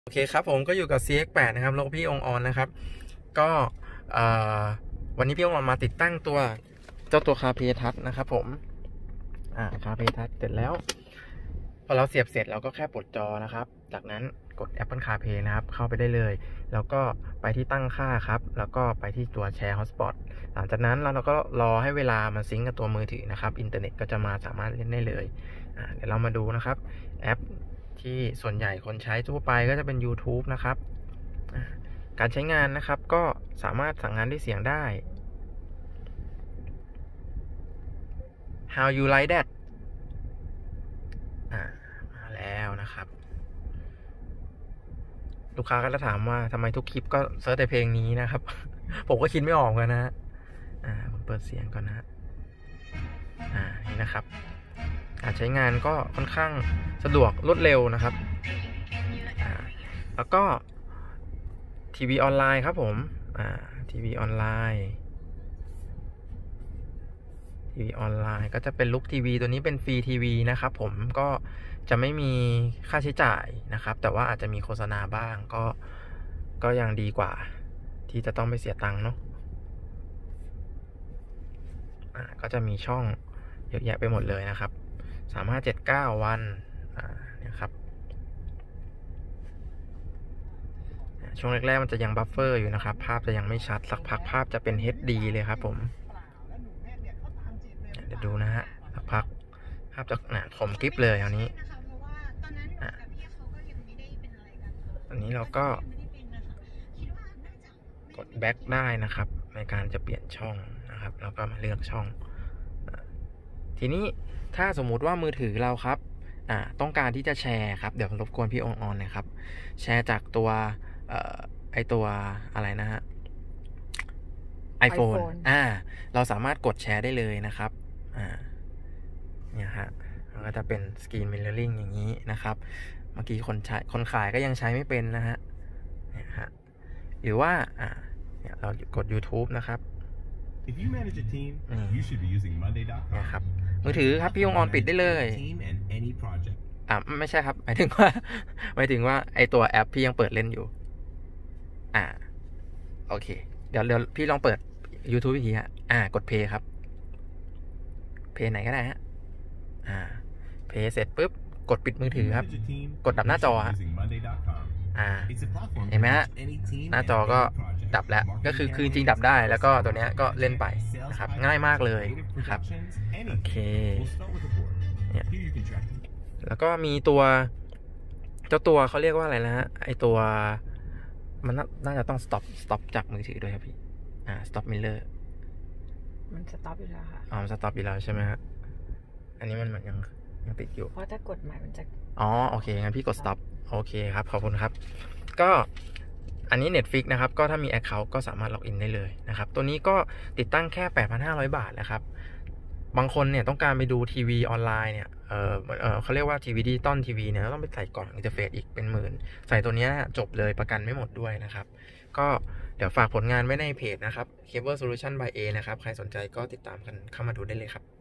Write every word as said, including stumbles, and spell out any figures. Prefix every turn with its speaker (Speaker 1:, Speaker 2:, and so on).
Speaker 1: โอเคครับผมก็อยู่กับ ซี เอ็กซ์ แปด นะครับแล้วพี่องออนนะครับก็วันนี้พี่องออนมาติดตั้งตัวเจ้าตัวคาเพทัชนะครับผมอ่าคาเพทัชเสร็จแล้วพอเราเสียบเสร็จเราก็แค่ปลดจอนะครับจากนั้นกด Apple CarPlay นะครับเข้าไปได้เลยแล้วก็ไปที่ตั้งค่าครับแล้วก็ไปที่ตัวแชร์ Hotspot หลังจากนั้นเราก็รอให้เวลามันซิงก์กับตัวมือถือนะครับอินเทอร์เน็ตก็จะมาสามารถเล่นได้เลยอ่าเดี๋ยวเรามาดูนะครับแอปที่ส่วนใหญ่คนใช้ทั่วไปก็จะเป็น YouTube นะครับการใช้งานนะครับก็สามารถสั่งงานด้วยเสียงได้ How you like that อ่ามาแล้วนะครับลูกค้าก็จะถามว่าทำไมทุกคลิปก็เซิร์ชแต่เพลงนี้นะครับ ผมก็คิดไม่ออกกันนะอ่าผมเปิดเสียงก่อนนะอ่านี่นะครับการใช้งานก็ค่อนข้างสะดวกรวดเร็วนะครับอ่าแล้วก็ทีวีออนไลน์ครับผมอ่าทีวีออนไลน์ทีวีออนไลน์ก็จะเป็นลุคทีวีตัวนี้เป็นฟรีทีวีนะครับผมก็จะไม่มีค่าใช้จ่ายนะครับแต่ว่าอาจจะมีโฆษณาบ้างก็ก็ยังดีกว่าที่จะต้องไปเสียตังค์เนาะอ่าก็จะมีช่องเยอะแยะไปหมดเลยนะครับสามห้าเจ็ดเก้าวันอ่าเนี่ยครับช่วงแรกๆมันจะยังบัฟเฟอร์อยู่นะครับภาพจะยังไม่ชัดสักพักภาพจะเป็น เอช ดี เลยครับผมเดี๋ยวดูนะฮะสักพักภาพจะหนาคมกริบเลยอันนี้อันนี้เราก็กดแบ็คได้นะครับในการจะเปลี่ยนช่องนะครับแล้วก็มาเลือกช่องทีนี้ถ้าสมมุติว่ามือถือเราครับอ่าต้องการที่จะแชร์ครับเดี๋ยวรบกวนพี่องออนนะครับแชร์จากตัวเอ่อไอตัวอะไรนะฮะ iPhone อ่าเราสามารถกดแชร์ได้เลยนะครับอ่าเนี่ยฮะมันก็จะเป็นสกรีนมิเรอร์ริงอย่างนี้นะครับเมื่อกี้คนใช้คนขายก็ยังใช้ไม่เป็นนะฮะเนี่ยฮะหรือว่าอ่าเนี่ยเรากด YouTube นะครับนะครับมือถือครับพี่องออนปิดได้เลยอ่าไม่ใช่ครับหมายถึงว่าหมายถึงว่าไอตัวแอปพี่ยังเปิดเล่นอยู่อ่าโอเคเดี๋ยวเดี๋ยวพี่ลองเปิด YouTube อีกทีฮะอ่ากดเพย์ครับเพย์ไหนก็ได้ฮะอ่าเพย์เสร็จปุ๊บกดปิดมือถือครับกดดับหน้าจอฮะอ่าเห็นไหมฮะหน้าจอก็ดับแล้วก็คือคือจริงดับได้แล้วก็ตัวเนี้ยก็เล่นไปนะครับง่ายมากเลยนะครับโอเคเนี่ยแล้วก็มีตัวเจ้าตัวเขาเรียกว่าอะไรนะฮะไอตัวมันน่าจะต้อง stop stop จากมือถือด้วยครับพี่อ่า stop mirror
Speaker 2: มัน stop อยู่แล้วค่ะ
Speaker 1: อ๋อ stop อยู่แล้วใช่ไหมฮะอันนี้มันเหมือนยังยังติดอยู่
Speaker 2: เพราะถ้ากดใหม่มันจะ
Speaker 1: อ๋อโอเคงั้นพี่กด stop โอเคครับขอบคุณครับก็อันนี้ Netflix นะครับก็ถ้ามี Account ก็สามารถล็อกอินได้เลยนะครับตัวนี้ก็ติดตั้งแค่ แปดพันห้าร้อย บาทนะครับบางคนเนี่ยต้องการไปดูทีวีออนไลน์เนี่ยเออเออเขาเรียกว่าทีวีดิจิตอลทีวีเนี่ยต้องไปใส่กล่องอินเทอร์เฟซอีกเป็นหมื่นใส่ตัวนี้จบเลยประกันไม่หมดด้วยนะครับก็เดี๋ยวฝากผลงานไว้ในเพจนะครับ Cable Solution by A นะครับใครสนใจก็ติดตามกันเข้ามาดูได้เลยครับ